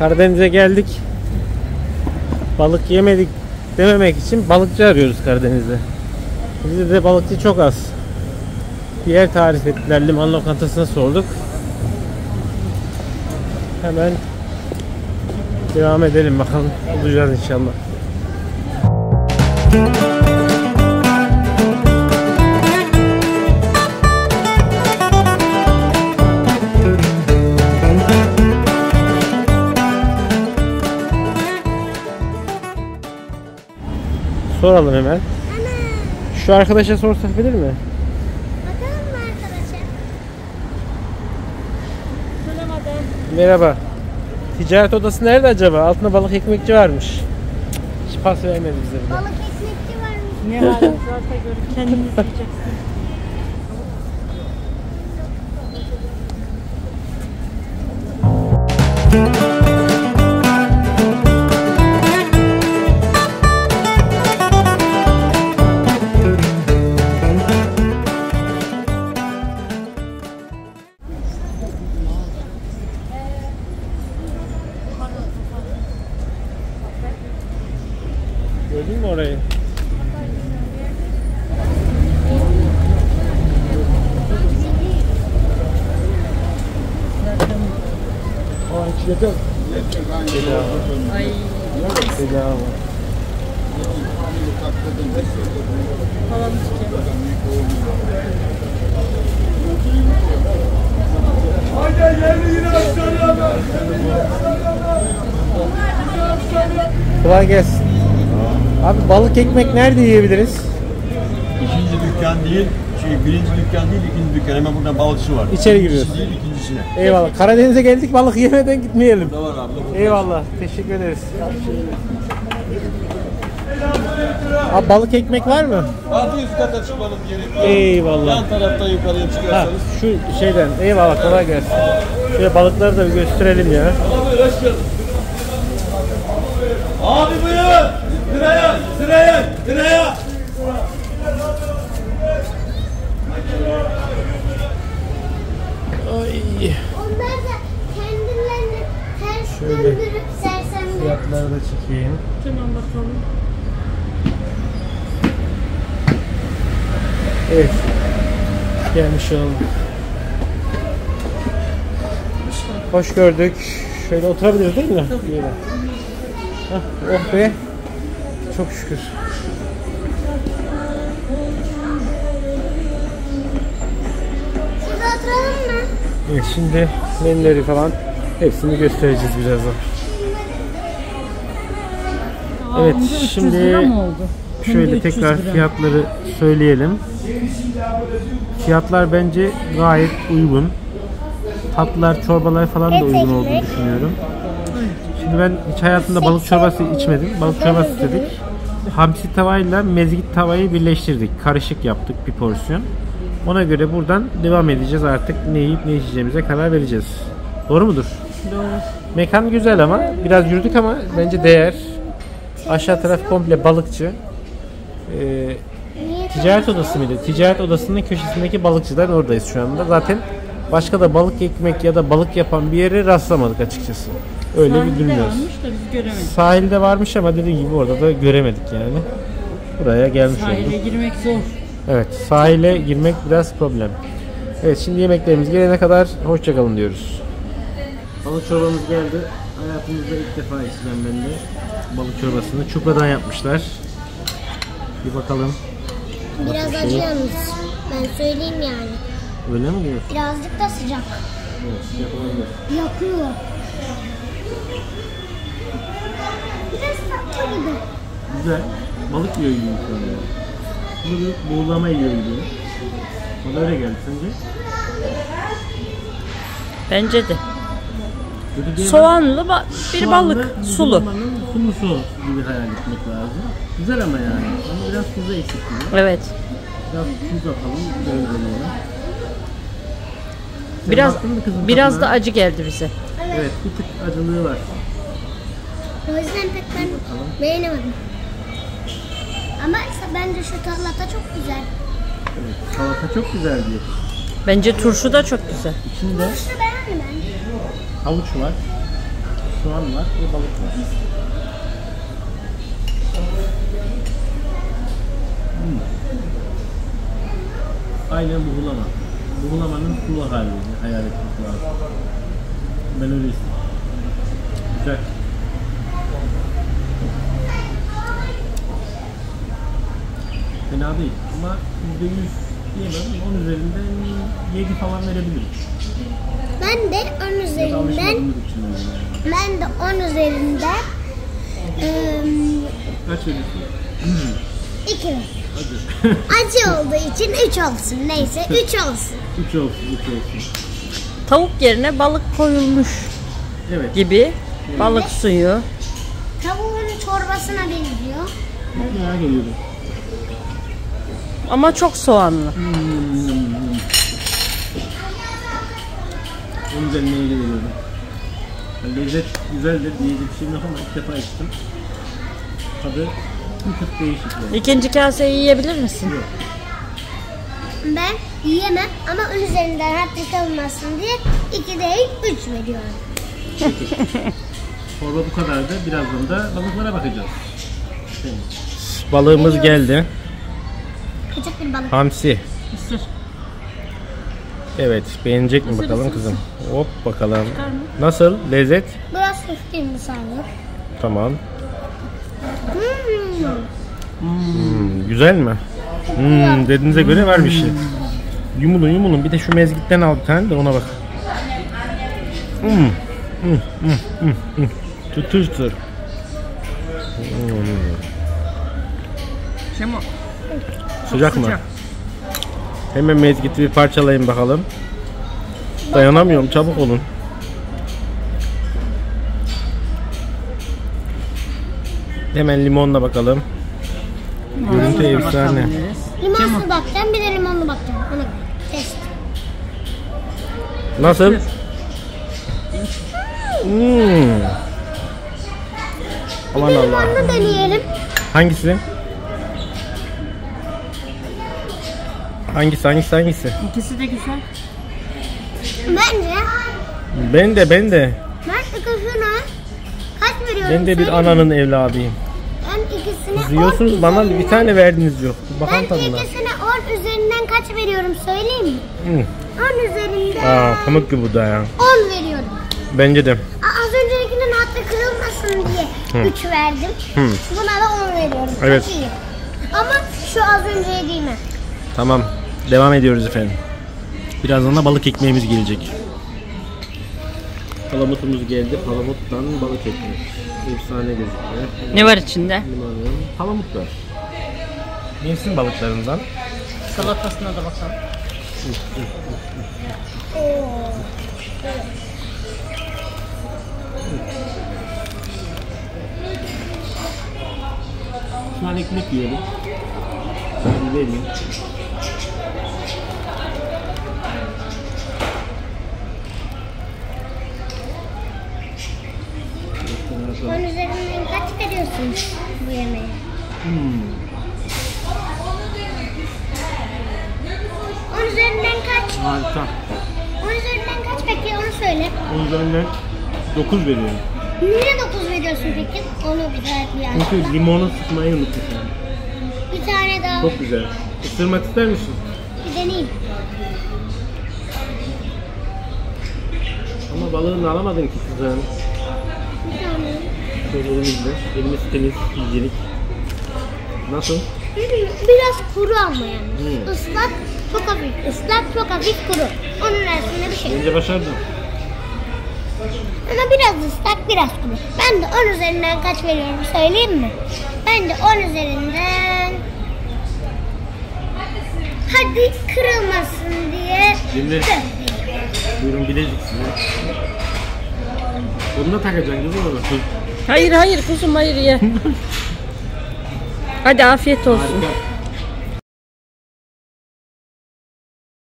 Karadeniz'e geldik. Balık yemedik dememek için balıkçı arıyoruz Karadeniz'de. Bizde de balıkçı çok az. Bir yer tarif ettiler. Liman lokantasına sorduk. Hemen devam edelim bakalım. Bulacağız inşallah. Soralım hemen. Şu arkadaşa sorsak bilir mi? Bakalım mı arkadaşa? Bulamadım. Merhaba. Ticaret odası nerede acaba? Altında balık ekmekçi varmış. Hiç pas vermedi bize bile. Balık ekmekçi varmış. Ne haliniz varsa görün, kendiniz yapacaksınız. Gördün mü orayı? Ay. Bedava. Falan çıkıyor. Kolay gelsin. Abi balık ekmek nerede yiyebiliriz? İkinci dükkan değil, birinci dükkan değil, ikinci dükkan. Hemen burada balıkçı var. İçeri giriyoruz. İkincisi değil, ikincisine. Eyvallah. Karadeniz'e geldik, balık yemeden gitmeyelim. Burada var abi. Eyvallah. Teşekkür ederiz. Abi balık ekmek var mı? Artık üst kata çıkmanız gerekiyor. Eyvallah. Yan taraftan yukarıya Ha, çıkarsanız. şu şeyden. Eyvallah, kolay gelsin. Şöyle balıkları da bir gösterelim ya. Abi hoş geldin. Abi buyur. Sıraya, sıraya, sıraya. Ay. Onlar da kendilerini ters Şöyle. döndürüp sersemler. Fiyatları da çekeyim. Tamam bakalım. Evet. Gelmiş olduk. Hoş gördük. Şöyle oturabiliriz değil mi? Böyle. Hah, oh be. Çok şükür. Şurada oturalım mı? Evet, şimdi menüleri falan hepsini göstereceğiz birazdan. Evet, Bunda 300 şimdi lira mı oldu? şöyle Bunda 300 tekrar lira. fiyatları söyleyelim. Fiyatlar bence gayet uygun. Tatlılar, çorbalar falan da uygun olduğunu düşünüyorum. Şimdi ben hiç hayatımda balık çorbası içmedim. Balık çorbası istedik. Hamsi tavayla mezgit tavayı birleştirdik. Karışık yaptık bir porsiyon. Ona göre buradan devam edeceğiz artık. Ne yiyip ne içeceğimize karar vereceğiz. Doğru mudur? Doğru. Mekan güzel ama biraz yürüdük ama bence değer. Aşağı taraf komple balıkçı. Ticaret odası mıydı? Ticaret odasının köşesindeki balıkçıdan oradayız şu anda. Zaten başka da balık ekmek ya da balık yapan bir yere rastlamadık açıkçası. Öyle bir Sahilde bilmiyoruz. varmış da biz göremedik. Sahilde varmış ama dediğim gibi orada da göremedik yani. Buraya gelmiş Sahile olduk. girmek zor. Evet, sahile girmek biraz problem. Evet, şimdi yemeklerimiz gelene kadar hoşça kalın diyoruz. Balık çorbamız geldi. Hayatımızda ilk defa içeceğim ben de balık çorbasını. Çupradan yapmışlar. Bir bakalım. Biraz acı yalnız. Ben söyleyeyim yani. Öyle mi diyorsun? Birazcık da sıcak. Evet, yapılabilir. Yakıyor. Biraz tatlı gibi. Güzel. Balık yiyor gibi şu anda. Bunu buğulama yiyor gibi. Bana öyle geldi sence? Bence de. Kötü diyemem. Soğanlı bir Soğanlı, balık. Sulu. buğulamanın sulusu gibi hayal etmek lazım. Güzel ama yani. Ama biraz tuzu eksik gibi. Evet. Biraz tuz atalım. Böyle deneyelim. Sen Biraz baktın mı kızım biraz da tadına? acı geldi bize. Evet, bir tık acılığı var. O yüzden pek ben beğenemedim. Ama bence şu salata çok güzel. Evet, salata çok güzel diyor. Bence turşu da çok güzel. İçinde Şu beğendim ben. havuç var. soğan var ve balık var. Aynen buğulama. Buğulamanın sulu hali hayal etmek lazım. Ben öyle istedim. Güzel. Fena değil ama %100 diyemem. 10 üzerinden 7 falan verebilirim. Ben de 10 üzerinden ben de 10 üzerinden Kaç veriyorsun? 2. Hadi. Acı olduğu için 3 olsun. Neyse 3 olsun. 3 olsun, 3 olsun. Tavuk yerine balık koyulmuş Evet. gibi. Balık suyu. Tavuğun çorbasına benziyor. Merak ediyorum. Ama çok soğanlı. Onun üzerine iyi veriyorum. Lezzet güzeldir diyecek bir şeyim yok ama ilk defa içtim. Tadı bir tık değişik yani. İkinci kaseyi yiyebilir misin? Yok. Ben yiyemem ama ön üzerinden hatırı kalmasın diye 2 değil 3 veriyorum. Çorba bu kadardı. Birazdan da balıklara bakacağız. Balığımız geldi. Küçük bir balık. Hamsi. Isır. Evet, beğenecek mi Isır, bakalım ısır, kızım? Hop bakalım. Çıkar mı? Nasıl? Lezzet? Biraz hafif bir saniye. Tamam. Güzel mi? Dediğinize göre var bir şey. Yumulun yumulun. Bir de şu mezgitten al bir tane de ona bak. Çıtır çıtır. Şemo. Sıcak mı? Hemen mezgiti bir parçalayın bakalım. Dayanamıyorum, çabuk olun. Hemen limonla bakalım. Görüntü efsane. Limonlu bakacağım bir de limonlu bakacağım. Ona göre. Test. Nasıl? Aman Bir de Allah. limonlu deneyelim. Hangisi? Hangisi? İkisi de güzel. Bence Ben de. ben ikisine kaç veriyorum? Ben de bir söyleyeyim mi? ananın evladıyım. Ben ikisine Siz yiyorsunuz 10 bana bir üzerinden- tane verdiniz yok. Ben Bakalım tadına. ikisine 10 üzerinden kaç veriyorum söyleyeyim mi? 10 üzerinden Aa, pamuk gibi bu da ya. 10 veriyorum. Bence de. Az öncekinin hatı kırılmasın diye 3 verdim. Buna da 10 veriyorum. Çok Evet. iyi. Ama şu az önce yediğime. Tamam. Devam ediyoruz efendim. Birazdan da balık ekmeğimiz gelecek. Palamutumuz geldi. Palamuttan balık ekmek. Efsane gözüküyor. Ne var içinde? Limon, palamut var. Mevsim balıklarından. Salatasına da bakalım. Şu an ekmek yiyelim. Hadi vereyim. Onun üzerinden kaç veriyorsun bu yemeğe? 10 üzerinden kaç? Harika. 10 üzerinden kaç peki onu söyle. Onun üzerinden 9 veriyorum. Niye 9 veriyorsun peki? Onu bir daha bir Çünkü açıkla. limonu sıkmayı unutmuşum. Bir tane daha Çok güzel. Isırmak ister misin? bir deneyeyim. Ama balığını alamadın ki kızım. Bir tane. Şöyle elimizle. Elimiz temiz, hijyenik. Nasıl? Biraz kuru ama yani. Islak çok hafif. Islak çok hafif kuru. Onun arasında bir şey. Bence başardın. Ama biraz ıslak biraz kuru. Ben de 10 üzerinden kaç veriyorum söyleyeyim mi? Ben de 10 üzerinden hadi kırılmasın diye Cemre. 4 veriyorum. Buyurun bilezik size. Bunu da takacaksın kızım ona. Hayır kuzum hayır ye. Hadi afiyet olsun. Harika.